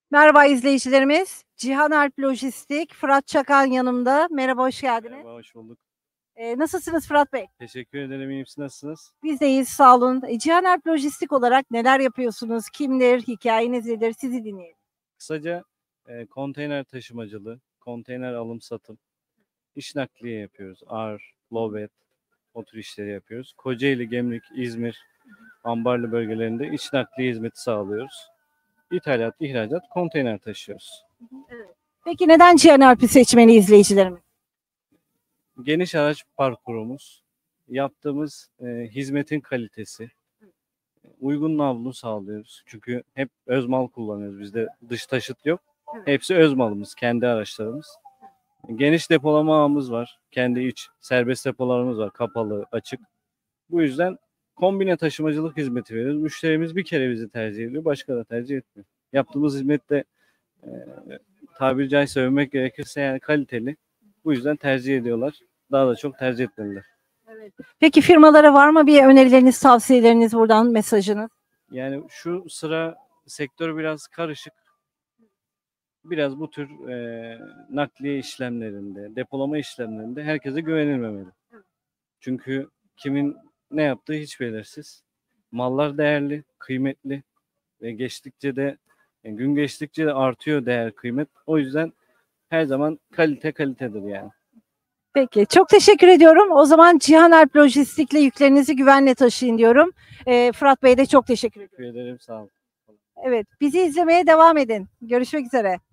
Merhaba izleyicilerimiz. Cihan Alp Lojistik, Fırat Çakan yanımda. Merhaba, hoş geldiniz. Merhaba, hoş bulduk. Nasılsınız Fırat Bey? Teşekkür ederim. İyiyim. Siz nasılsınız? Biz de iyiyiz, sağ olun. Cihan Alp Lojistik olarak neler yapıyorsunuz? Kimdir? Hikayeniz nedir? Sizi dinleyelim. Kısaca konteyner taşımacılığı, konteyner alım satım, iş nakliye yapıyoruz. Ağır, lobet, o tür işleri yapıyoruz. Kocaeli, Gemlik, İzmir, Ambarlı bölgelerinde iç nakliye hizmeti sağlıyoruz. İthalat, ihracat, konteyner taşıyoruz. Evet. Peki neden Cihan Alp'i seçmeli izleyicilerimiz? Geniş araç parkurumuz, yaptığımız hizmetin kalitesi, uygun navlunu sağlıyoruz. Çünkü hep öz mal kullanıyoruz. Bizde dış taşıt yok. Hepsi öz malımız, kendi araçlarımız. Geniş depolama ağımız var. Kendi iç serbest depolarımız var. Kapalı, açık. Bu yüzden kombine taşımacılık hizmeti veriyoruz. Müşterimiz bir kere bizi tercih ediyor. Başka da tercih etmiyor. Yaptığımız hizmette e, tabiri caizse övmek gerekirse yani kaliteli. Bu yüzden tercih ediyorlar. Daha da çok tercih etmeliler. Evet. Peki firmalara var mı bir önerileriniz, tavsiyeleriniz, buradan mesajınız? Yani şu sıra sektör biraz karışık. Biraz bu tür nakliye işlemlerinde, depolama işlemlerinde herkese güvenilmemeli. Çünkü kimin ne yaptığı hiç belirsiz. Mallar değerli, kıymetli ve geçtikçe de gün geçtikçe de artıyor değer, kıymet. O yüzden her zaman kalite kalitedir yani. Peki, çok teşekkür ediyorum. O zaman Cihan Alp Lojistik'le yüklerinizi güvenle taşıyın diyorum. Fırat Bey de çok teşekkür ediyorum. Teşekkür ederim, sağ olun. Evet, bizi izlemeye devam edin. Görüşmek üzere.